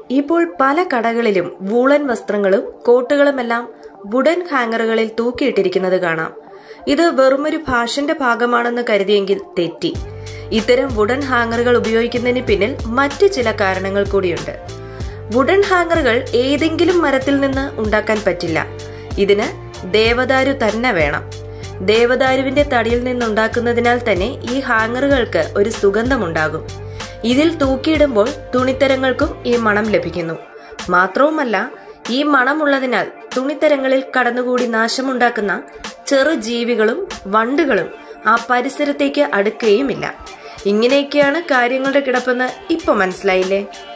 ഇപ്പോൾ പല കടകളിലും വൂളൻ വസ്ത്രങ്ങളും കോട്ടുകളുമെല്ലാം വുഡൻ ഹാങ്ങറുകളിൽ തൂക്കിയിട്ടിരിക്കുന്നത് കാണാം. ഇത് വെറുമൊരു ഫാഷന്റെ ഭാഗമാണെന്ന് കരുതിയെങ്കിൽ തെറ്റി. ഇത്തരം വുഡൻ ഹാങ്ങറുകൾ ഉപയോഗിക്കുന്നതിന് പിന്നിൽ മറ്റു ചില കാരണങ്ങൾ കൂടിയുണ്ട്. വുഡൻ ഹാങ്ങറുകൾ ഏതെങ്കിലും മരത്തിൽ നിന്ന് ഉണ്ടാക്കാൻ പറ്റില്ല. ഇതിന് ദേവദാരു തന്നെ വേണം. ദേവദാരുവിന്റെ തടിയിൽ നിന്നുണ്ടാക്കുന്നതിനാൽ തന്നെ ഈ ഹാങ്ങറുകൾക്ക് ഒരു സുഗന്ധമുണ്ടാകും. ഇതിൽ തൂക്കിയിടുമ്പോൾ തുണിത്തരങ്ങൾക്കും ഈ മണം ലഭിക്കുന്നു. മാത്രവുമല്ല, ഈ മണമുള്ളതിനാൽ തുണിത്തരങ്ങളിൽ കടന്നുകൂടി നാശമുണ്ടാക്കുന്ന ചെറു ജീവികളും വണ്ടുകളും ആ പരിസരത്തേക്ക് അടുക്കുകയുമില്ല. ഇങ്ങനെയൊക്കെയാണ് കാര്യങ്ങളുടെ കിടപ്പെന്ന് ഇപ്പൊ മനസ്സിലായില്ലേ?